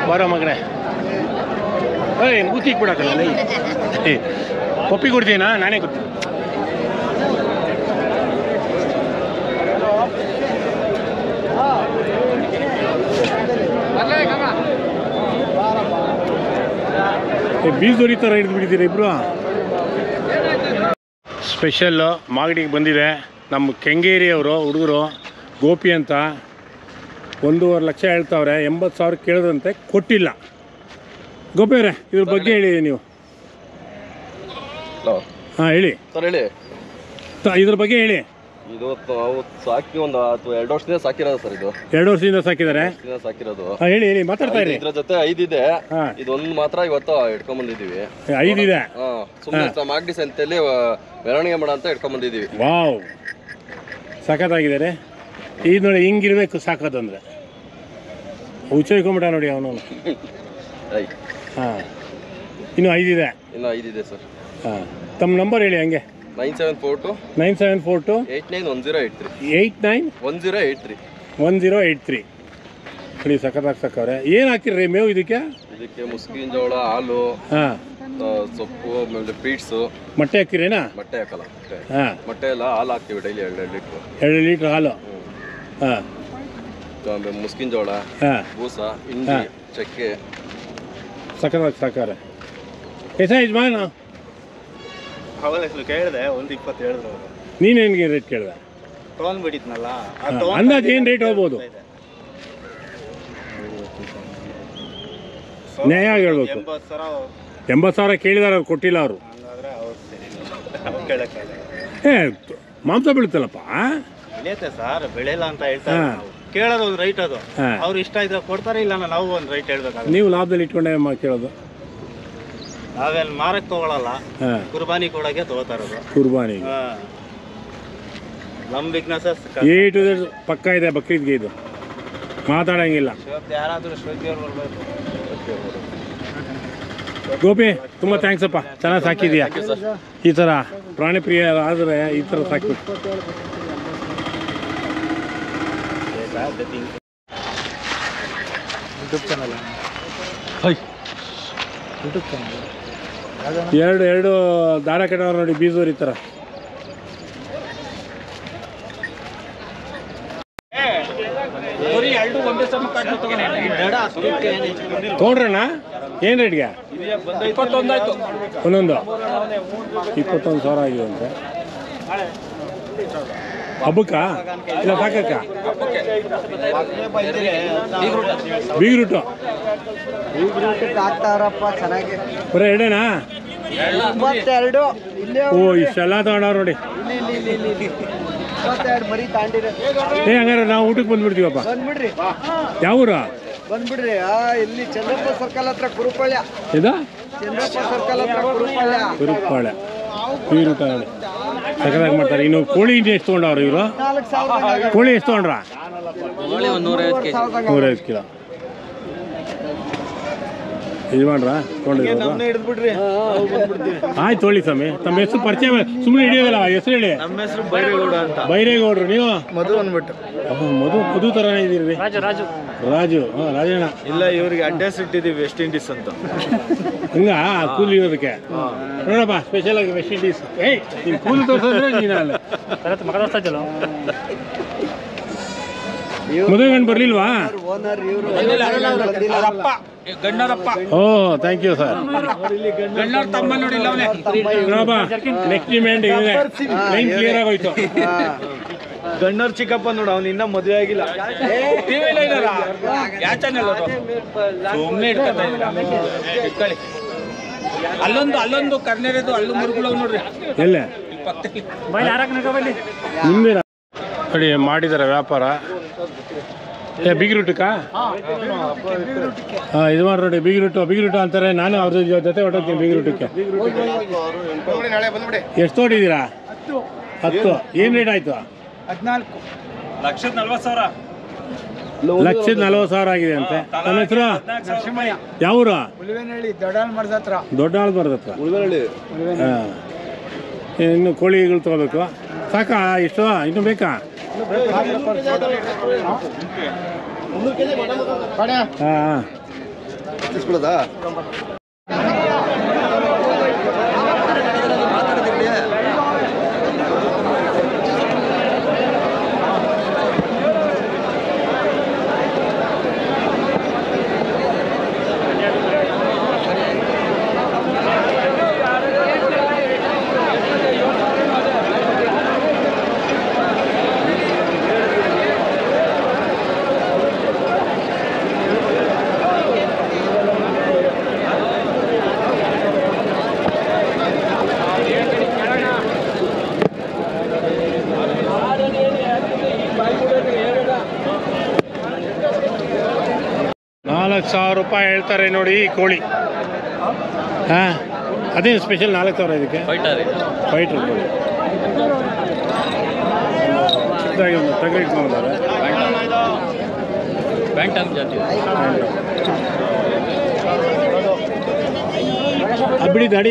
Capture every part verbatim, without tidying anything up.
ಬಾರೋ ಮಗನೇ. ಏಯ್ ಮೂತಿ ಕೊಡಕ್ಕಲ್ಲ ಏ ಪಪ್ಪಿ ಕೊಡ್ತೀನಾ ನಾನೇ ಕೊಡ್ತೀನಿ. ಬೀಜದೋರಿ ಥರ ಹಿಡಿದು ಬಿಟ್ಟಿದ್ದೀರಾ ಇಬ್ರು. ಸ್ಪೆಷಲ್ಲು ಮಾಗಡಿಗೆ ಬಂದಿದೆ ನಮ್ಮ ಕೆಂಗೇರಿಯವರು ಹುಡುಗರು ಗೋಪಿ ಅಂತ. ಒಂದೂವರೆ ಲಕ್ಷ ಹೇಳ್ತಾವ್ರೆ, ಎಂಬತ್ತು ಸಾವಿರ ಕೇಳಿದ್ರಂತೆ, ಕೊಟ್ಟಿಲ್ಲ. ಗೋಪಿ ಅವರೇ ಇದ್ರ ಬಗ್ಗೆ ಹೇಳಿ ನೀವು. ಹಾಂ ಹೇಳಿ ಸರ್ ಹೇಳಿ. ಇದ್ರ ಬಗ್ಗೆ ಹೇಳಿ. ಇದು ನಾವು ಸಾಕಿ ಒಂದು ಎರಡು ವರ್ಷದಿಂದ ಸಾಕಿರೋದು ಸರ್. ಇದು ಎರಡು ವರ್ಷದಿಂದ ಸಾಕಿದ್ದಾರೆ ಸಾಕಿರೋದು. ಹೇಳಿ ಹೇಳಿ ಮಾತಾಡ್ತಾ ಇರಿ. ಇದ್ರ ಜೊತೆ ಐದಿದೆ, ಇದೊಂದು ಮಾತ್ರ ಇವತ್ತು ಇಟ್ಕೊಂಡ್ ಬಂದಿದ್ದೀವಿ. ಐದಿದೆ ಸುಮ್ಮನೆ ಮಾಗಡಿ ಸಂತೆಯಲ್ಲಿ ಮೆರವಣಿಗೆ ಮಾಡ ಅಂತ ಇಟ್ಕೊಂಡ್ ಬಂದಿದ್ದೀವಿ. ವಾವ್ ಸಖತ್ತಾಗಿದ್ದಾರೆ. ಇದು ನೋಡಿ ಹಿಂಗಿರ್ಬೇಕು ಸಾಕೋದಂದ್ರೆ. ಹುಚ್ಚಿಕೊಂಬಿಟ್ಟ ನೋಡಿ ಅವನು. ಹಾಂ ಇನ್ನು ಐದಿದೆ. ಇನ್ನು ಐದಿದೆ ಸರ್. ಹಾಂ ತಮ್ಮ ನಂಬರ್ ಹೇಳಿ ಹಂಗೆ. Nine seven four two nine seven four two eight nine one zero eight three eight nine one zero eight three one zero eight three ನೋಡಿ ಸಖತ್ತಾಗಿ ಸಾಕವ್ರೆ. ಏನು ಹಾಕಿರ್ರಿ ಮೇವು ಇದಕ್ಕೆ? ಇದಕ್ಕೆ ಮುಸ್ಕಿನ ಜೋಳ, ಹಾಲು, ಹಾಂ ಸೊಪ್ಪು, ಆಮೇಲೆ ಪೀಟ್ಸು. ಮೊಟ್ಟೆ ಹಾಕಿರೇನಾ? ಮೊಟ್ಟೆ ಹಾಕಲ್ಲ. ಹಾಂ ಮೊಟ್ಟೆ ಎಲ್ಲ ಹಾಲು ಹಾಕ್ತೀವಿ ಡೈಲಿ ಎರಡು ಎರಡು ಲೀಟ್ರು. ಎರಡು ಲೀಟ್ರ್ ಹಾಲು. ಹಾಂ ಆಮೇಲೆ ಮುಸ್ಕಿನ ಜೋಳ, ಹಾಂ ಬೂಸ, ಹಿಂಡಿ, ಚಕ್ಕೆ. ಸಖತ್ತಾಗಿ ಸಾಕವ್ರೆ. ಎಸ ಯಜಮಾನ ಅವಳ ಹೆಸರು ಕೇಳಿದೆ, ಒಂದು ಇಪ್ಪತ್ತು ಹೇಳಿದ್ರು. ನೀನೇನಿಗೆ ರೇಟ್ ಕೇಳಿದೆ? ತೊಗೊಂಡ್ಬಿಟ್ಟಿದ್ನಲ್ಲ ಅಂದಾಜು ಏನು ರೇಟ್ ಹೋಗ್ಬೋದು? ನ್ಯಾಯ ಹೇಳ್ಬೇಕು. ಎಂಬತ್ತು ಸಾವಿರ ಎಂಬತ್ತು ಸಾವಿರ ಕೇಳಿದಾರೆ, ಅವ್ರು ಕೊಟ್ಟಿಲ್ಲ ಅವರು. ಹಂಗಾದ್ರೆ ಅವ್ರು ಕೇಳಕ್ಕಾಗಲ್ಲ. ಏ ಮಾಂಸ ಬೀಳುತ್ತಲ್ಲಪ್ಪ. ಬೆಳೆಯುತ್ತೆ ಸರ್, ಬೆಳೆಯಲ್ಲ ಅಂತ ಹೇಳ್ತಾರೆ. ಕೇಳೋದು ಒಂದು ರೈಟ್, ಅದು ಅವ್ರು ಇಷ್ಟ ಇದ್ರೆ ಕೊಡ್ತಾರೆ, ಇಲ್ಲ ನಾವು ಒಂದು ರೈಟ್ ಹೇಳ್ಬೇಕಾಗುತ್ತೆ. ನೀವು ಲಾಭದಲ್ಲಿ ಇಟ್ಕೊಂಡೆ ಕೇಳೋದು? ನಾವೇನು ಮಾರಕ್ಕೆ ತಗೊಳಲ್ಲ, ಕುರ್ಬಾನಿ ಕೊಡೋಕೆ ತಗೋತಾ ಇರೋದು. ಕುರ್ಬಾನಿ ನಮ್ಮ ಬಿಸ್ನೆಸ್ ಏಟು ಪಕ್ಕ ಇದೆ. ಬಕ್ರೀದ್ಗೆ ಇದು ಮಾತಾಡಂಗಿಲ್ಲ. ಯಾರಾದರೂ ಶ್ರದ್ಧೆಯವ್ರು ಬರಬೇಕು. ಗೋಪಿ ತುಂಬ ಥ್ಯಾಂಕ್ಸ್ ಅಪ್ಪ, ಚೆನ್ನಾಗಿ ಸಾಕಿದೀಯಾ. ಈ ಥರ ಪ್ರಾಣಿ ಪ್ರಿಯ ಆದರೆ ಈ ಥರ ಸಾಕ್ಬೇಕು. ಯೂಟ್ಯೂಬ್ ಚಾನಲ್ ಯೂಟ್ಯೂಬ್ ಚಾನಲ್ ಎರಡು ಎರಡು ದಾರ ಕಟ್ಟವ್ರು ನೋಡಿ, ಬೀಜೋರಿ ಥರ. ತೊಗೊಂಡ್ರಣ್ಣ ಏನು ರೇಟ್ಗೆ? ಒಂದೊಂದು ಇಪ್ಪತ್ತೊಂದು ಸಾವಿರ ಆಗಿದೆ ಅಂತೆ. ಹಬ್ಬಕ್ಕ ಇಲ್ಲ ಸಾಕಕ್ಕ? ಬೀಗ್ರೂಟು ಹಾಕ್ತಾರಪ್ಪ ಚೆನ್ನಾಗಿ. ಬರೀ ಎರಡೇನಾ? ಇಪ್ಪತ್ತೆರಡು. ಓ ಇಷ್ಟೆಲ್ಲ ತಗೊಂಡವ್ರು ನೋಡಿ. ಇಪ್ಪತ್ತೆರಡು ಮರಿ ತಾಂಡಿರ. ಏ ಹಂಗಾರೆ ನಾವು ಊಟಕ್ಕೆ ಬಂದ್ಬಿಡ್ತೀವಪ್ಪ. ಬಂದ್ಬಿಡ್ರಿ. ಯಾವೂರ? ಬಂದ್ಬಿಡ್ರಿ. ಆ ಇಲ್ಲಿ ಚಂದ್ರಪ್ಪ ಸರ್ಕಲ್ ಹತ್ರ ಕುರುಪಾಳ್ಯ. ಇದಾ ಚಂದ್ರಪ್ಪ ಸರ್ಕಲ್ ಹತ್ರ ಕುರುಪಾಳ್ಯ. ಕುರುಪಾಳ್ಯ ಬೀಗ್ರೂಟ ನೋಡಿ ಸಖತ್ತಾಗಿ ಮಾಡ್ತಾರೆ. ಇನ್ನು ಕೋಳಿ ಎಷ್ಟು ತೊಗೊಂಡವ್ರು ಇವರು? ನಾಲ್ಕು ಸಾವಿರ. ಕೋಳಿ ಎಷ್ಟು ತೊಗೊಂಡ್ರ? ನೂರೈವತ್ತು ಕಿಲೋ ಯಜಮಾನ್ರ ತೊಗೊಂಡಿದ್ರು. ಆಯ್ತು ತೊಗೊಳ್ಳಿ ಸ್ವಾಮಿ. ತಮ್ಮ ಹೆಸರು ಪರಿಚಯ ಸುಮ್ಮನೆ ಹಿಡಿಯೋದಲ್ಲ, ಹೆಸರು ಹೇಳಿ. ನಮ್ಮ ಹೆಸರು ಬೈರೇಗೌಡ ಅಂತ. ಬೈರೇಗೌಡ್ರು. ನೀವು? ಮಧು ಅಂದ್ಬಿಟ್ಟು. ಮಧು ಮಧು ಥರ ಇದ್ದೀರಿ. ರಾಜು ರಾಜು ರಾಜು ಹಾಂ ರಾಜಣ್ಣ. ಇಲ್ಲ, ಇವ್ರಿಗೆ ಅಡ್ರೆಸ್ ಇಟ್ಟಿದ್ದೀವಿ ವೆಸ್ಟ್ ಇಂಡೀಸ್ ಅಂತ. ಹಿಂಗ ಕೂಲಿ ಇರೋದಕ್ಕೆ ನೋಡಪ್ಪ, ಸ್ಪೆಷಲ್ ಆಗಿ ವೆಸ್ಟ್ ಇಂಡೀಸ್. ಏಯ್ ನೀನು ಕೂಲಿ ತೋರಿಸಿದ್ರೆ ನೀನು ಅಲ್ಲ ಮದುವೆ ಗಂಡು ಬರಲಿಲ್ವಾ? ಓನರ್ ಇವರು. ಓ ಥ್ಯಾಂಕ್ ಯು ಸರ್. ನೋಡಪ್ಪ ನೆಕ್ಸ್ಟ್ ಡಿಮ್ಯಾಂಡ್ ಇದೆ. ಲೈನ್ ಕ್ಲಿಯರ್ ಆಗೋಯ್ತು. ಗಣ್ಣರ್ ಚಿಕ್ಕಪ್ಪ ನೋಡು, ಅವ್ನು ಇನ್ನ ಮದುವೆ ಆಗಿಲ್ಲ. ಅಲ್ಲೊಂದು ಅಲ್ಲೊಂದು ಕರ್ನೇರದು ಅಲ್ಲೂ ಮುರುಗುಳವ್ ನೋಡ್ರಿ. ಎಲ್ಲೇ ನಿಮ್ದೇ ನೋಡಿ ಮಾಡಿದ್ದಾರೆ ವ್ಯಾಪಾರ. ಏ ಬೀಗ್ರೂಟಕ್ಕ? ಹಾಂ ಇದು ಮಾಡಿ ನೋಡಿ, ಬೀಗ್ರೂಟು ಬೀಗ್ರೂಟು ಅಂತಾರೆ. ನಾನು ಅವ್ರ ಜೊತೆ ಹೊಟ್ಟೋಗ್ತೀನಿ ಬೀಗ್ರೂಟಕ್ಕೆ. ಎಷ್ಟು ತೊಗೊಂಡಿದ್ದೀರಾ? ಹತ್ತು. ಏನು ರೇಟ್ ಆಯಿತು? ಹದಿನಾಲ್ಕು ಲಕ್ಷದ ನಲ್ವತ್ತು ಸಾವಿರ. ಲಕ್ಷದ ನಲ್ವತ್ತು ಸಾವಿರ ಆಗಿದೆ ಅಂತೆ. ನನ್ನ ಹೆಸರು ಯಾವೂರು? ದೊಡ್ಡಾಳ್ ಮರದ ಹತ್ರ. ದೊಡ್ಡಾಳ್ ಮರದ ಹತ್ರ. ಹಾಂ ಇನ್ನು ಕೋಳಿಗಳು ತೊಗೋಬೇಕು. ಸಾಕಾ ಇಷ್ಟು? ಇನ್ನೂ ಬೇಕಾ? ಹಾಂ ಹಾಂ ತಿಸ್ಕೊಳ್ಳೋದಾ ನಾಲ್ಕು ಸಾವಿರ ರೂಪಾಯಿ ಹೇಳ್ತಾರೆ ನೋಡಿ ಈ ಕೋಳಿ. ಹಾಂ, ಅದೇ ಸ್ಪೆಷಲ್ ನಾಲ್ಕು ಸಾವಿರ ಇದಕ್ಕೆ ಫೈಟರ್ ಫೈಟ್ರ್ ಕೋಳಿ. ಚಿಕ್ಕದಾಗಿ ಒಂದು ತಗಡಿ ಇಟ್ಕೊಂಡಿದ್ದಾರೆ. ಬ್ಯಾಂಟಮ್ ಜಾತಿ ಅದು ಬಿಡಿ ದಾಡಿ.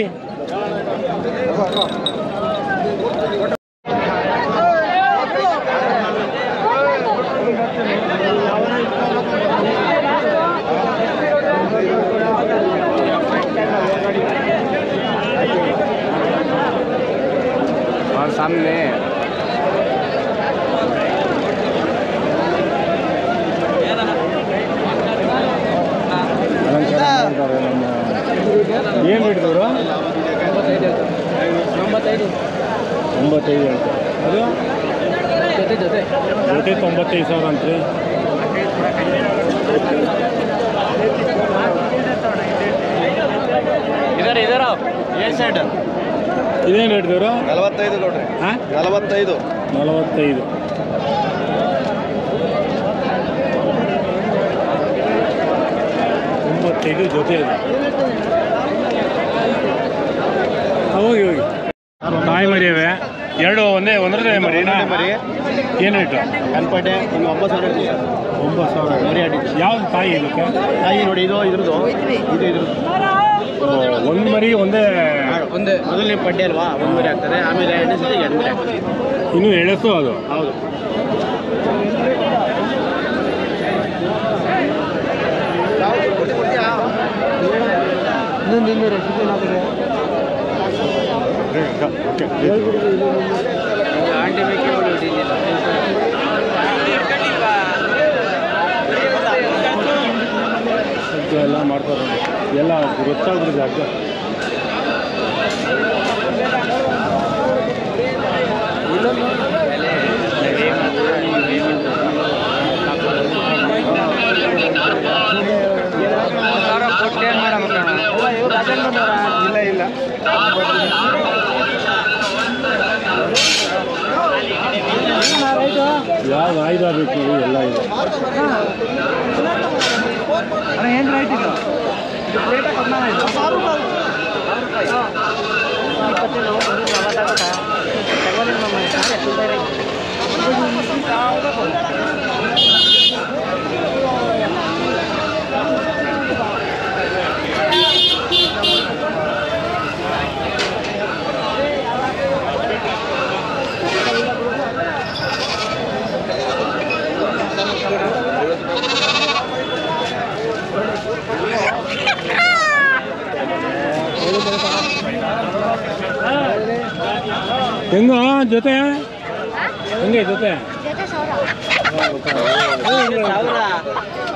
और सामने ಏನು ಹಿಡಿದವರು ತೊಂಬತ್ತೈದು ಒಂಬತ್ತೈದು ಹೇಳ್ತಾರೆ. ಅದು ಜೊತೆ ಜೊತೆ ಜೊತೆ ತೊಂಬತ್ತೈದು ಸಾವಿರ ಅಂತ್ರಿ. ಇದರ ಇದರ ಏ ಸೈಡ್ ಇದೇನು ಹಿಡಿದವರು? ನಲವತ್ತೈದು ಕೊಡ್ರಿ. ಹಾಂ, ನಲವತ್ತೈದು ನಲವತ್ತೈದು. ಒಂಬತ್ತೈದು ಜೊತೆ ಇದೆ. ಹೋಗಿ ಹೋಗಿ ತಾಯಿ ಮರಿ ಅವೆ ಎರಡು ಒಂದೇ ಒಂದರದೇ ಮರಿ ಮರಿ ಏನು ರೇಟು? ಕಲ್ಪಟ್ಟೆ ಒಂದು ಒಂಬತ್ತು ಸಾವಿರ ಇರ್ತದೆ. ಒಂಬತ್ತು ಸಾವಿರ ಮರಿ ಆಡಿ ಯಾವ್ದು ತಾಯಿ ಇದಕ್ಕೆ? ತಾಯಿ ನೋಡಿ ಇದು ಇದ್ರದ್ದು ಇದು ಇದ್ರದ್ದು ಒಂದು ಮರಿ ಒಂದೇ ಒಂದೇ ಮೊದಲನೇ ಪಡ್ಡೆ ಅಲ್ವಾ, ಒಂದು ಮರಿ ಆಗ್ತದೆ. ಆಮೇಲೆ ಎರಡನೇ ಸತಿ ಎರಡು ಮರಿ ಆಗ್ತದೆ. ಇನ್ನೂ ಎಳೆಸು ಅದು. ಹೌದು. ಇನ್ನೊಂದು ಇನ್ನೂರು ರೆಸಿಪಿ ಆಂಟಿ ಬೇಕೇ ಎಲ್ಲ ಮಾಡ್ತಾರೆ ಎಲ್ಲ ಗೊತ್ತಾಗ್ಬಿಟ್ಟಿದೆ ಅಕ್ಕ. ಇಲ್ಲ ಇಲ್ಲ ಯಾವ ಆಯ್ದ ಬೇಕು ಎಲ್ಲ ಇದೆ. ಏನು ರೈಟ್ ಇದು? ಹೆಂಗ ಜೊತೆ ಹೆಂಗೆ ಜೊತೆ ಜೊತೆ ಸಾವಿರ ಸಾವಿರ